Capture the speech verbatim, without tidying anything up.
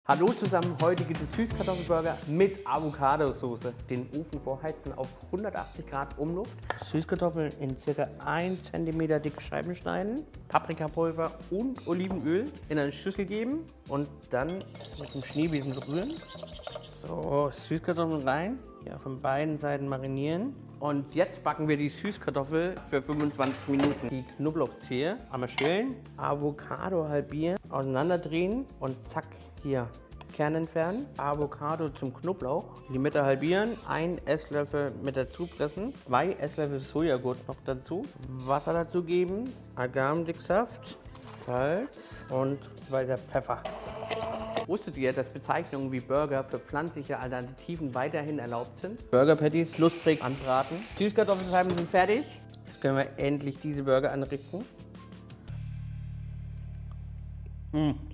Hallo zusammen, heute gibt es Süßkartoffelburger mit Avocado-Soße. Den Ofen vorheizen auf hundertachtzig Grad Umluft. Süßkartoffeln in ca. ein Zentimeter dicke Scheiben schneiden. Paprikapulver und Olivenöl in eine Schüssel geben und dann mit dem Schneebesen rühren. So, Süßkartoffeln rein, ja, von beiden Seiten marinieren. Und jetzt backen wir die Süßkartoffel für fünfundzwanzig Minuten. Die Knoblauchzehe einmal schälen, Avocado halbieren, auseinanderdrehen und zack, hier Kern entfernen. Avocado zum Knoblauch, in die Mitte halbieren, ein Esslöffel mit dazu pressen, zwei Esslöffel Sojagurt noch dazu, Wasser dazu geben, Agavendicksaft, Salz und weißer Pfeffer. Wusstet ihr, dass Bezeichnungen wie Burger für pflanzliche Alternativen weiterhin erlaubt sind? Burger Patties lustrig anbraten. Süßkartoffelscheiben sind fertig. Jetzt können wir endlich diese Burger anrichten. Mmh.